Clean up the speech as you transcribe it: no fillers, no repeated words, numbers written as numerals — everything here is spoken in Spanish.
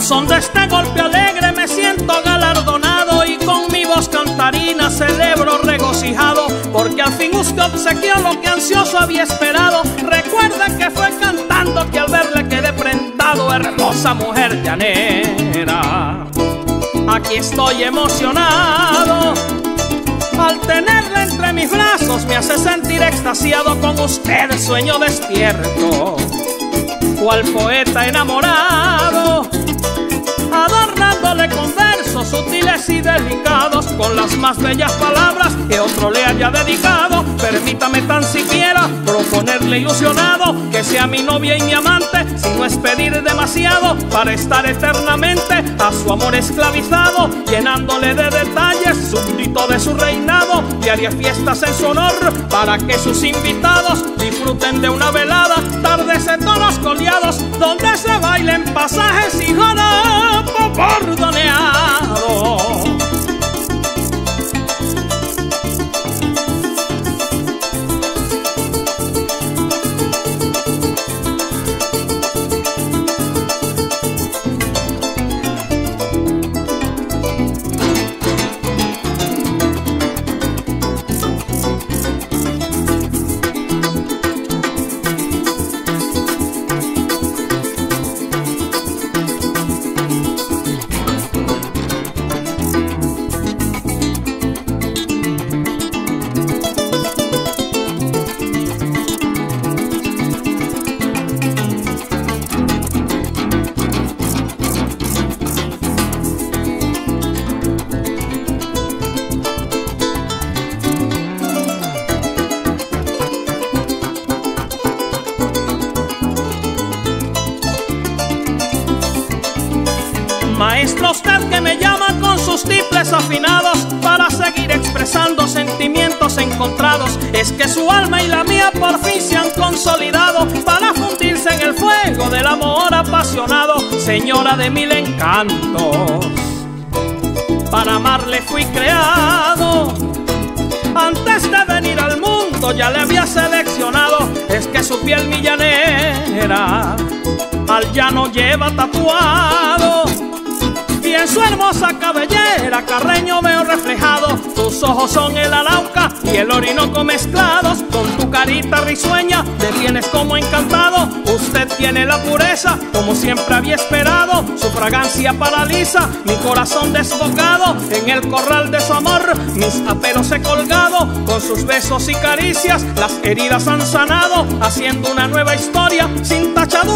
son de este golpe alegre me siento galardonado y con mi voz cantarina celebro regocijado, porque al fin usted obsequió lo que ansioso había esperado. Recuerda que fue cantando que al verle quedé prendado, hermosa mujer llanera. Aquí estoy emocionado, al tenerla entre mis brazos me hace sentir extasiado. Con usted sueño despierto, cual poeta enamorado, adornándole con versos sutiles y delicados, con las más bellas palabras que otro le haya dedicado. Permítame tan siquiera proponerle ilusionado que sea mi novia y mi amante, si no es pedir demasiado, para estar eternamente a su amor esclavizado, llenándole de detalles súbdito de su reinado. Y haría fiestas en su honor para que sus invitados disfruten de una velada, tardes de tonos coleados, donde se bailen pasajes y joropo bordoneado. Maestro, usted que me llama con sus tiples afinados para seguir expresando sentimientos encontrados, es que su alma y la mía por fin se han consolidado para fundirse en el fuego del amor apasionado. Señora de mil encantos, para amarle fui creado. Antes de venir al mundo ya le había seleccionado, es que su piel mi llanera al llano lleva tatuado, y en su hermosa cabellera Carreño veo reflejado. Tus ojos son el Arauca y el Orinoco mezclados, con tu carita risueña me tienes como encantado. Usted tiene la pureza como siempre había esperado, su fragancia paraliza mi corazón desbocado. En el corral de su amor mis aperos he colgado, con sus besos y caricias las heridas han sanado, haciendo una nueva historia sin tachador